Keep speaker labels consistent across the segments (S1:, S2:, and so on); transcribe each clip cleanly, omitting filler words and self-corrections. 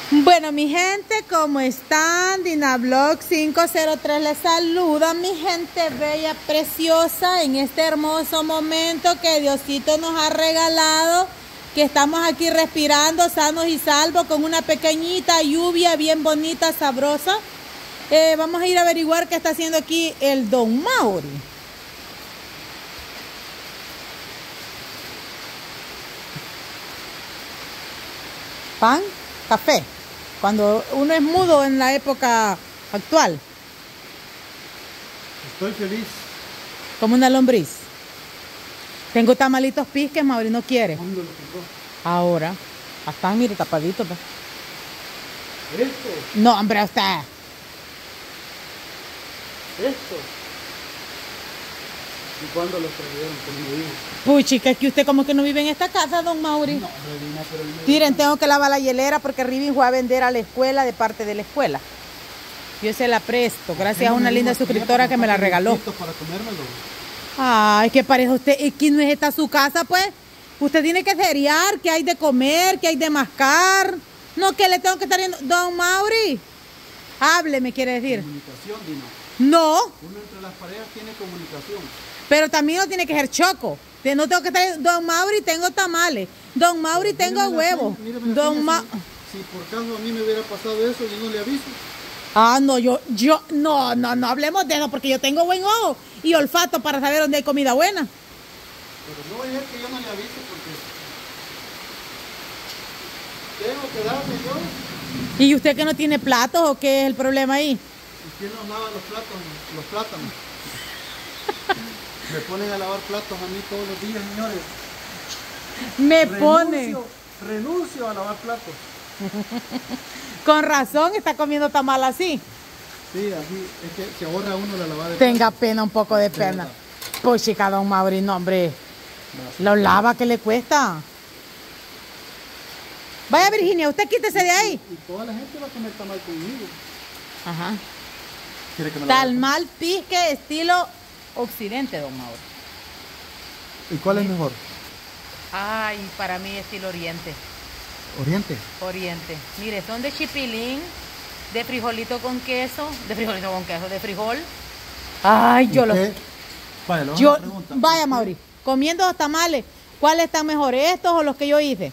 S1: Bueno, mi gente, ¿cómo están? Dinablog 503 les saluda, mi gente bella, preciosa, en este hermoso momento que Diosito nos ha regalado, que estamos aquí respirando sanos y salvos con una pequeñita lluvia bien bonita, sabrosa. Vamos a ir a averiguar qué está haciendo aquí el Don Mauri. Pan, café. Cuando uno es mudo en la época actual.
S2: Estoy feliz.
S1: Como una lombriz. Tengo tamalitos pisques, Mauri no quiere.
S2: ¿Cuándo lo compró?
S1: Ahora. Están, mire, tapaditos. Pues.
S2: ¿Esto?
S1: No, hombre, usted.
S2: ¿Esto? ¿Y cuándo lo trajeron? Como me dijo.
S1: Puchica, es que usted como que no vive en esta casa, don Mauri.
S2: No, Redina, pero
S1: Miren, tengo que lavar la hielera porque Rivin fue a vender a la escuela de parte de la escuela. Yo se la presto, gracias a una linda suscriptora que me la regaló.
S2: Para comérmelo.
S1: Ay, que parece usted, es que no es esta su casa, pues. Usted tiene que seriar, que hay de comer, que hay de mascar. No, que le tengo que estar viendo. Don Mauri, hábleme, quiere decir.
S2: Comunicación, Dina.
S1: No,
S2: Uno entre las parejas tiene comunicación.
S1: pero también no tiene que ser choco. No tengo que estar. Don Mauri, tengo tamales. Don Mauri, tengo huevos. Don Ma...
S2: Si por caso a mí me hubiera pasado eso, yo no le aviso.
S1: Ah, no, no hablemos de eso porque yo tengo buen ojo y olfato para saber dónde hay comida buena.
S2: Pero no voy a decir que yo no le aviso porque tengo que darle yo.
S1: ¿Y usted que no tiene platos o qué es el problema ahí?
S2: ¿Y quién nos lava los plátanos? Me ponen a lavar platos a mí todos los días, señores. Renuncio a lavar platos.
S1: Con razón está comiendo tamal así.
S2: Sí, así es que se ahorra uno la lavada de
S1: Tenga pena, un poco de pena. Pues chica, don Mauri, no, hombre. Lo lava, ¿qué le cuesta? Vaya, Virginia, usted quítese de ahí.
S2: Y toda la gente va a comer tamal conmigo.
S1: Ajá.
S2: ¿Quiere que me lo haga?
S1: Tamal pisque estilo occidente, don Mauri.
S2: ¿Y cuál es mejor?
S1: Ay, para mí estilo oriente.
S2: Oriente.
S1: Oriente. Mire, son de chipilín, de frijolito con queso, de frijol. Ay, yo lo...
S2: Vaya, le voy a
S1: Yo,
S2: hacer una pregunta.
S1: vaya, Mauri, comiendo los tamales, ¿cuáles están mejores, estos o los que yo hice?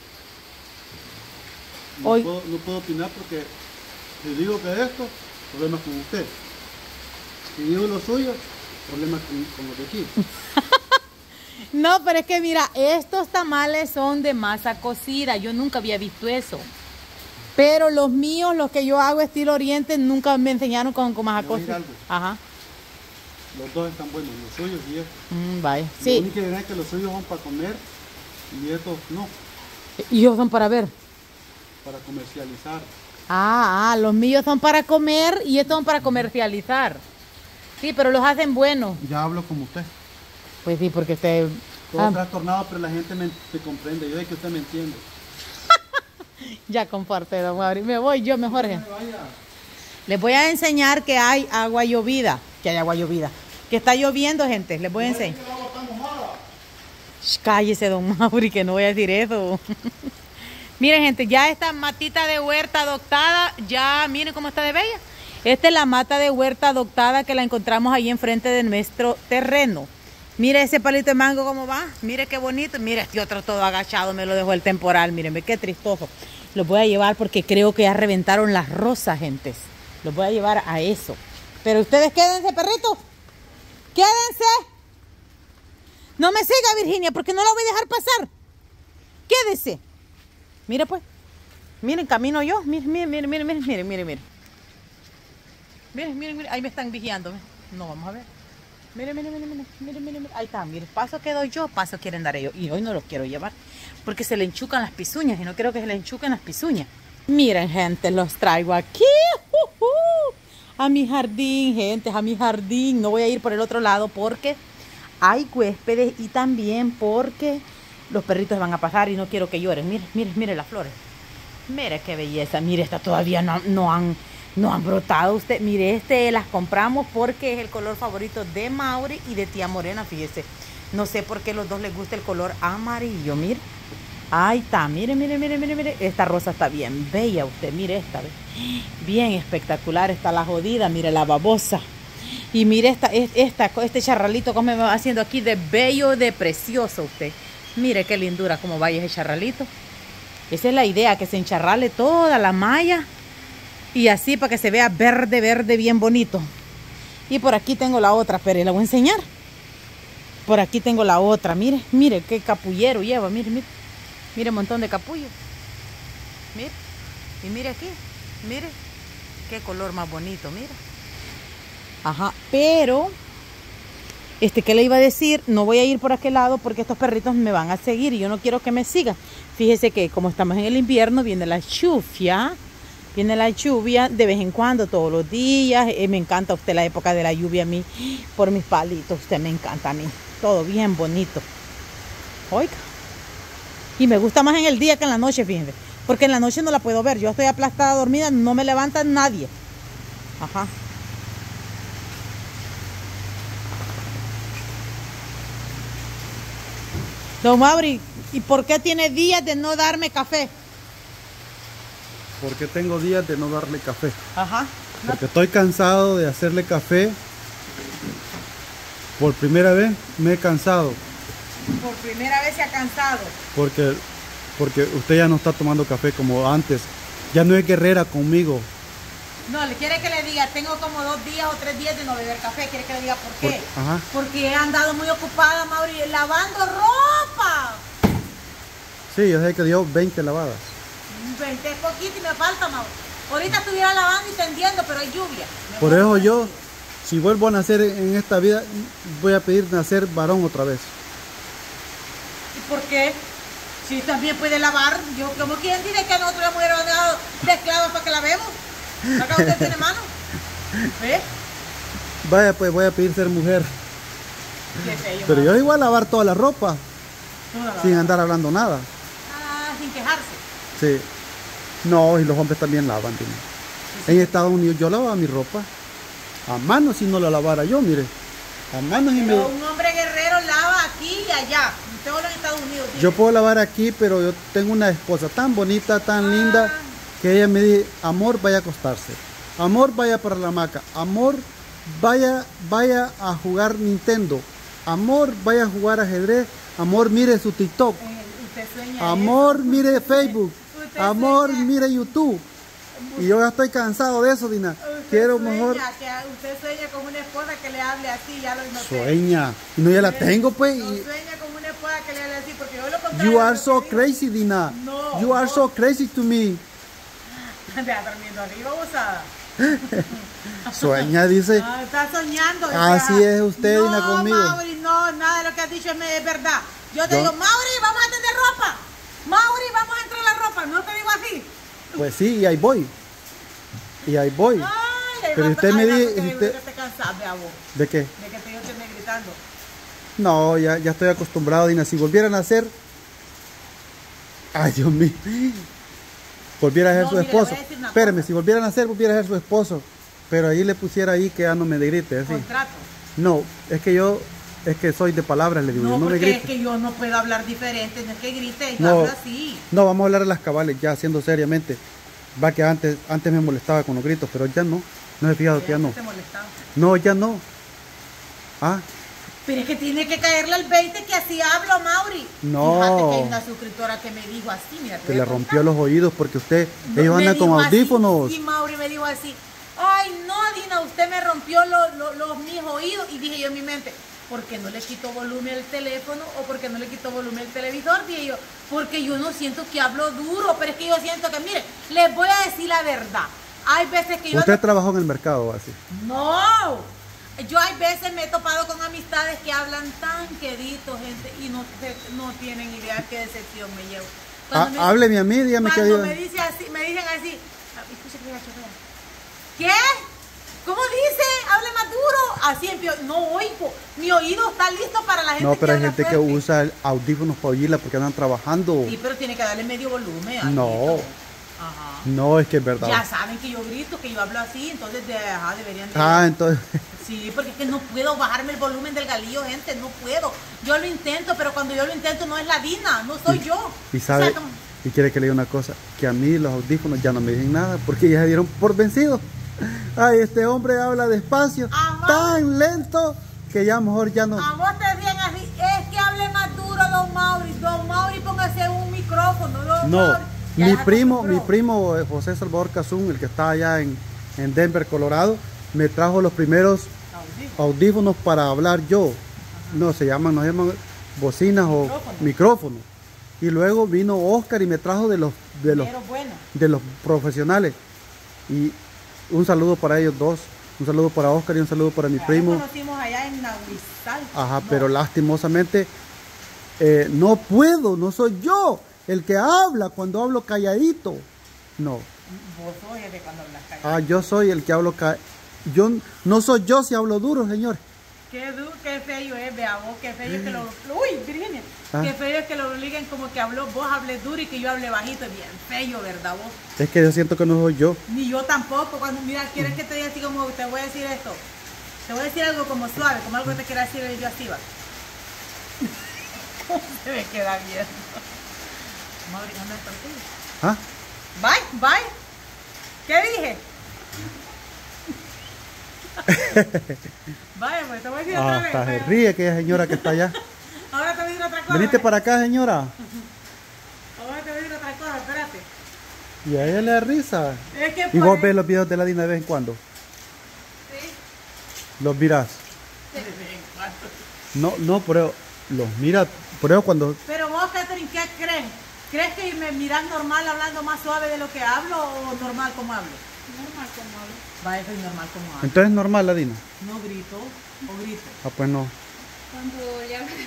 S2: No,
S1: Hoy-
S2: no puedo opinar porque si digo que esto, problemas con usted. Si digo lo suyo, problemas con los de aquí.
S1: No, pero es que mira, estos tamales son de masa cocida, yo nunca había visto eso. Pero los míos, los que yo hago estilo oriente, nunca me enseñaron con masa
S2: Le voy a decir
S1: cocida.
S2: algo.
S1: Ajá.
S2: Los dos están buenos, los suyos y estos.
S1: Vaya.
S2: Lo
S1: Sí,
S2: único que es que los suyos son para comer y estos no,
S1: y ellos son para ver.
S2: para comercializar.
S1: Los míos son para comer y estos son para comercializar. Sí, pero los hacen buenos.
S2: Ya hablo como usted.
S1: Pues sí, porque usted...
S2: Todo trastornado, pero la gente me comprende. Yo sé que usted me entiende.
S1: Ya comparte, don Mauri. Me voy yo mejor.
S2: No me vaya.
S1: Les voy a enseñar que hay agua llovida. Que hay agua llovida. Que está lloviendo, gente. Les voy a enseñar.
S2: El agua está mojada.
S1: Shh, cállese, don Mauri, que no voy a decir eso. Miren, gente, ya esta matita de huerta adoptada, ya miren cómo está de bella. Esta es la mata de huerta adoptada que la encontramos ahí enfrente de nuestro terreno. Mire ese palito de mango cómo va. Mire qué bonito. Mire este otro todo agachado, me lo dejó el temporal. Mírenme, qué tristoso. Los voy a llevar porque creo que ya reventaron las rosas, gentes. Los voy a llevar a eso. Pero ustedes quédense, perritos. Quédense. No me siga, Virginia, porque no la voy a dejar pasar. Quédese. Mire pues. Miren, camino yo. Miren. Miren. Ahí me están vigiando. No, vamos a ver. Miren. Ahí está, miren. Paso que doy yo, paso quieren dar ellos. Y hoy no los quiero llevar. Porque se le enchucan las pisuñas. Y no quiero que se le enchuquen las pisuñas. Miren, gente, los traigo aquí. A mi jardín, gente, a mi jardín. No voy a ir por el otro lado porque hay huéspedes y también porque los perritos van a pasar y no quiero que lloren. Miren las flores. Mire qué belleza. Mire, esta todavía no han brotado. Usted, mire, las compramos porque es el color favorito de Mauri y de tía Morena, fíjese. No sé por qué los dos les gusta el color amarillo, mire. Ahí está, mire, mire, mire, mire, mire. Esta rosa está bien bella, usted, mire esta, ¿ve? Bien espectacular está la jodida, mire la babosa. Y mire este charralito como me va haciendo aquí de bello, de precioso usted. Mire qué lindura como vaya ese charralito. Esa es la idea, que se encharrale toda la malla. Y así para que se vea verde, verde, bien bonito. Y por aquí tengo la otra, pero la voy a enseñar. Por aquí tengo la otra, mire, mire qué capullero lleva, mire, mire. Mire un montón de capullos. Mire. Y mire aquí, mire. Qué color más bonito, mira. Ajá, pero ¿qué le iba a decir? No voy a ir por aquel lado porque estos perritos me van a seguir y yo no quiero que me sigan. Fíjese que como estamos en el invierno, viene la lluvia. Viene la lluvia de vez en cuando, todos los días. Me encanta a usted la época de la lluvia a mí, por mis palitos. Usted me encanta a mí. Todo bien bonito. Oiga. Y me gusta más en el día que en la noche, fíjense. Porque en la noche no la puedo ver. Yo estoy aplastada, dormida, no me levanta nadie. Ajá. Don Mauri, ¿y por qué tiene días de no darme café?
S2: Porque tengo días de no darle café.
S1: Ajá.
S2: Porque estoy cansado de hacerle café. Por primera vez me he cansado.
S1: Por primera vez se ha cansado.
S2: Porque usted ya no está tomando café como antes. Ya no es guerrera conmigo.
S1: No, le quiere que le diga, tengo como 2 días o 3 días de no beber café. ¿Quiere que le diga por qué?
S2: Ajá.
S1: Porque he andado muy ocupada, Mauri, lavando ropa.
S2: Sí, yo sé que dio 20 lavadas.
S1: 20 es poquito y me falta, Mauri. Ahorita estuviera lavando y tendiendo, pero hay lluvia.
S2: Por eso yo, si vuelvo a nacer en esta vida, voy a pedir nacer varón otra vez.
S1: ¿Y por qué? Si también puede lavar. Yo, como quien dice que nosotros las mujeres hemos dejado de esclavas para que lavemos. Acá usted tiene mano. ¿Ve?
S2: Vaya, pues voy a pedir ser mujer. Pero yo igual a lavar toda la ropa. Sin andar hablando nada.
S1: Ah, sin quejarse.
S2: Sí. No, y los hombres también lavan. Dime. Sí. En Estados Unidos yo lavaba mi ropa. A mano si no la lavara yo, mire. A mano y
S1: pero un hombre guerrero lava aquí y allá. Todo en Estados Unidos. Dime.
S2: Yo puedo lavar aquí, pero yo tengo una esposa tan bonita, tan linda, que ella me dice, amor, vaya a acostarse. Amor, vaya para la hamaca. Amor, vaya a jugar Nintendo. Amor, vaya a jugar ajedrez. Amor, mire su TikTok.
S1: Usted sueña
S2: amor,
S1: eso.
S2: mire Facebook. Amor,
S1: sueña.
S2: mire YouTube. Y yo ya estoy cansado de eso, Dina. Quiero mejor.
S1: Que usted sueña con una esposa que le hable así, ya lo noté.
S2: Sueña. Y no, ya la tengo, pues.
S1: No sueña con una esposa que le hable así, porque yo lo contrario.
S2: You are so crazy, Dina.
S1: No.
S2: You are so crazy to me.
S1: Anda durmiendo arriba, usada.
S2: Sueña, dice.
S1: No, está soñando.
S2: Así es usted, Dina,
S1: no,
S2: conmigo.
S1: Mauri, no, nada de lo que has dicho es verdad. Yo te digo, Mauri, vamos a tender ropa. Mauri, vamos a entrar la ropa. No te digo así.
S2: Pues sí, y ahí voy. Y ahí voy.
S1: Ay,
S2: pero usted me dice. ¿De qué?
S1: De que te yo esté gritando.
S2: No, ya estoy acostumbrado, Dina. Si volvieran a hacer. Ay, Dios mío. Volviera a ser su esposo. Espérame, si volvieran a hacer, volviera a ser su esposo. Pero ahí le pusiera ahí que ya no me grite, así.
S1: Contrato.
S2: No, es que soy de palabras, le digo.
S1: No,
S2: no me
S1: porque
S2: grite.
S1: es que yo no puedo hablar diferente, no es que grite, yo
S2: no,
S1: hablo así.
S2: No, vamos a hablar de las cabales, ya siendo seriamente. Va que antes me molestaba con los gritos, pero ya no. No he fijado que ya no.
S1: ¿Te molestaba?
S2: No, ya no. Ah.
S1: Pero es que tiene que caerle el 20 que así hablo, Mauri.
S2: No.
S1: Fíjate que hay una suscriptora que me dijo así, mira.
S2: Que le rompió los oídos porque ellos andan con audífonos.
S1: Sí, Mauri me dijo así. Ay, no, Dina, usted me rompió mis oídos. Y dije yo en mi mente, ¿por qué no le quito volumen al teléfono o por qué no le quito volumen al televisor? Dije yo, porque yo no siento que hablo duro, pero es que yo siento que, mire, les voy a decir la verdad. Hay veces que yo...
S2: ¿Usted trabajó en el mercado así?
S1: No. Yo hay veces me he topado con amistades que hablan tan queditos, gente, y no tienen idea qué decepción me llevo.
S2: Hábleme a mí, dígame qué digo.
S1: Me dicen así, escucha que ¿qué? ¿Cómo dice? Hable más duro. Así no oigo. Mi oído está listo para la gente.
S2: No, pero hay
S1: habla
S2: gente
S1: fuerte.
S2: que usa audífonos para oírla porque andan trabajando.
S1: Sí, pero tiene que darle medio volumen.
S2: No.
S1: Ajá.
S2: No, es que es verdad.
S1: Ya saben que yo grito, que yo hablo así, entonces deberían de...
S2: entonces...
S1: Sí, porque es que no puedo bajarme el volumen del galillo, gente, no puedo. Yo lo intento, pero cuando yo lo intento no es la Dina, no soy yo.
S2: Y sabe,
S1: O sea, como...
S2: y quiere que le diga una cosa, que a mí los audífonos ya no me dicen nada, porque ya se dieron por vencidos. Ay, este hombre habla despacio,
S1: Amor.
S2: tan lento, que ya mejor ya no.
S1: A vos te bien así, es que hable más duro, don Mauri. Don Mauri, póngase un micrófono, don
S2: No,
S1: Mauri. Ya se
S2: mi
S1: acostumbró.
S2: primo José Salvador Cazún, el que está allá en Denver, Colorado, me trajo los primeros audífonos para hablar yo. No, nos llaman bocinas o micrófonos. Y luego vino Oscar y me trajo de los
S1: Pero bueno.
S2: de los profesionales. Y un saludo para ellos dos. Un saludo para Oscar y un saludo para mi primo.
S1: Nos conocimos allá en Nahuizal.
S2: Ajá,
S1: No.
S2: pero lastimosamente no puedo, no soy yo el que habla cuando hablo calladito. No.
S1: Vos sos el de cuando hablas callado.
S2: Ah, yo soy el que hablo yo no soy yo si hablo duro, señor.
S1: Qué feo es, vea vos, qué feo es que lo... Uy, Virginia.
S2: Ah.
S1: Qué feo es que lo obliguen como que vos hables duro y que yo hable bajito. Es bien feo, ¿verdad vos?
S2: Es que yo siento que no soy yo.
S1: Ni yo tampoco. Cuando, mira, quieres que te diga así como, te voy a decir esto. Te voy a decir algo como suave, como algo que te quiera decir y yo así va. ¿Cómo se me queda bien? Madre, ¿dónde está el tuyo?
S2: ¿Ah?
S1: Bye, bye. ¿Qué dije? Vaya, pues te voy a decir otra vez.
S2: Hasta se
S1: pero-
S2: ríe aquella señora que está allá.
S1: Ahora te voy a decir otra cosa.
S2: Venite para acá, señora.
S1: Ahora te voy a decir otra cosa, espérate.
S2: Y a ella le da risa.
S1: Es que
S2: Y vos
S1: pues-
S2: ves los videos de la Dina de vez en cuando.
S1: Sí.
S2: Los mirás. No, pero los mira, pero cuando...
S1: Pero vos, Catherine, ¿qué crees? ¿Crees que me mirás normal hablando más suave de lo que hablo o normal como hablo?
S3: Normal como hablo.
S1: Vaya, soy normal como hablo.
S2: Entonces es normal la Dina.
S1: No grito o grito.
S2: Ah, pues no.
S3: Cuando ya